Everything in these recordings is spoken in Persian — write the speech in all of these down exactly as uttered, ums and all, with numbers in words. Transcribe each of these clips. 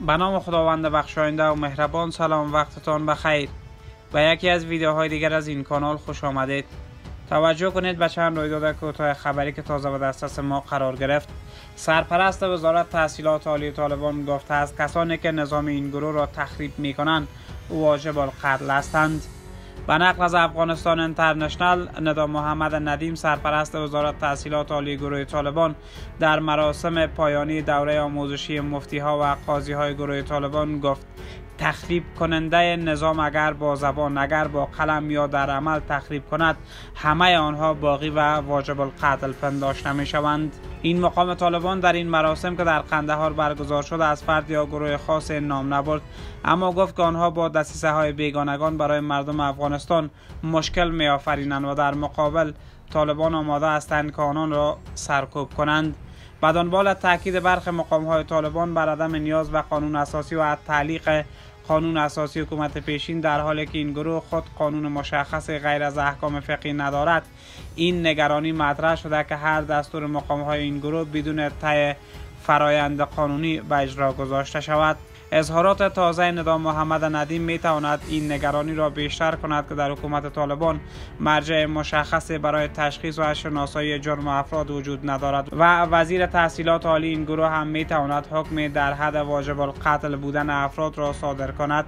به نام خداوند بخشاینده و مهربان. سلام، وقتتان بخیر. به یکی از ویدیوهای دیگر از این کانال خوش آمدید. توجه کنید به چند رویداد کوتاه خبری که تازه به دسترس ما قرار گرفت. سرپرست وزارت تحصیلات عالی طالبان گفته است کسانی که نظام این گروه را تخریب می کنند واجب القتل هستند. به نقل از افغانستان اینترنشنال، ندا محمد ندیم، سرپرست وزارت تحصیلات عالی گروه طالبان، در مراسم پایانی دوره آموزشی مفتی ها و قاضی های گروه طالبان گفت تخریب کننده نظام اگر با زبان، اگر با قلم یا در عمل تخریب کند، همه آنها باقی و واجب القتل پنداشته می شوند. این مقام طالبان در این مراسم که در قندهار برگزار شده از فرد یا گروه خاص نام نبرد، اما گفت که آنها با دسیسه های بیگانگان برای مردم افغانستان مشکل می آفرینند و در مقابل طالبان آماده هستند که آنان را سرکوب کنند. به دنبال تاکید برخی مقام های طالبان بر عدم نیاز به قانون اساسی و تعلیق قانون اساسی حکومت پیشین، در حالی که این گروه خود قانون مشخص غیر از احکام فقهی ندارد، این نگرانی مطرح شده که هر دستور مقام های این گروه بدون طی فرایند قانونی به اجرا گذاشته شود. اظهارات تازه ندا محمد ندیم می تواند این نگرانی را بیشتر کند که در حکومت طالبان مرجع مشخصی برای تشخیص و شناسایی جرم افراد وجود ندارد و وزیر تحصیلات عالی این گروه هم می تواند حکم در حد واجب القتل بودن افراد را صادر کند.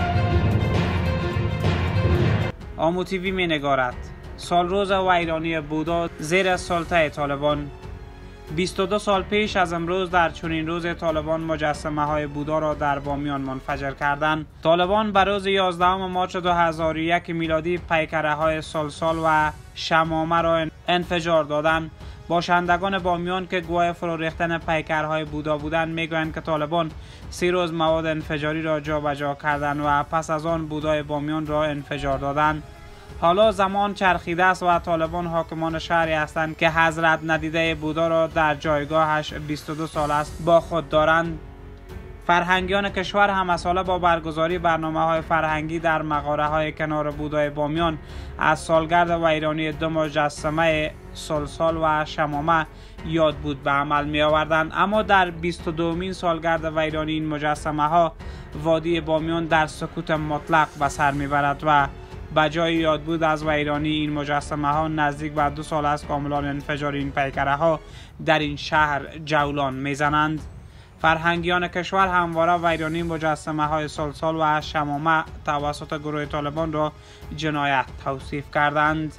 آمو تیوی می نگارد سالروز ویرانی بودا زیر سلطه طالبان. بیست و دو سال پیش از امروز در چنین روز طالبان مجسمه های بودا را در بامیان منفجر کردند. طالبان بر روز یازدهم مارچ دو هزار و یک میلادی پیکره های سلسال و شمامه را انفجار دادند. باشندگان بامیان که گواه فرو ریختن پیکرهای بودا بودند میگویند که طالبان سی روز مواد انفجاری را جابجا کردند و پس از آن بودای بامیان را انفجار دادند. حالا زمان چرخیده است و طالبان حاکمان شهری هستند که حضرت ندیده بودا را در جایگاهش بیست و دو سال است با خود دارند. فرهنگیان کشور هم مساله با برگزاری برنامه های فرهنگی در مغاره های کنار بودای بامیان از سالگرد ویرانی دو مجسمه سلسال و شمامه یاد بود به عمل می آوردند، اما در بیست و دومین سالگرد ویرانی این مجسمه ها وادی بامیان در سکوت مطلق به سر می برد و بجای یاد بود از ویرانی این مجسمه ها نزدیک به دو سال از کاملا انفجار این پیکره ها در این شهر جولان میزنند. فرهنگیان کشور همواره ویرانی مجسمه های سلسال و شمامه توسط گروه طالبان را جنایت توصیف کردند.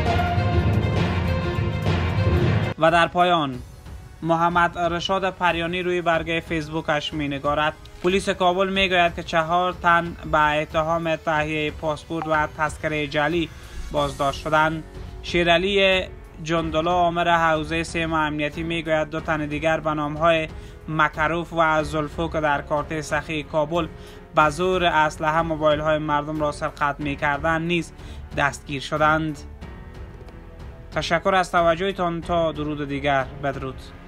و در پایان محمد رشاد پریانی روی برگه فیسبوکش می نگارد پلیس کابل می گوید که چهار تن به اتهام تهیه پاسپورت و تذکره جعلی بازداشت شدند. شیرعلی جندلا آمر حوزه سیم امنیتی می گوید دو تن دیگر به نامهای مکروف و زلفو که در کارت سخی کابل به زور اسلحه موبایل های مردم را سرقت می کردند نیز دستگیر شدند. تشکر از توجهتان. تا درود دیگر، بدرود.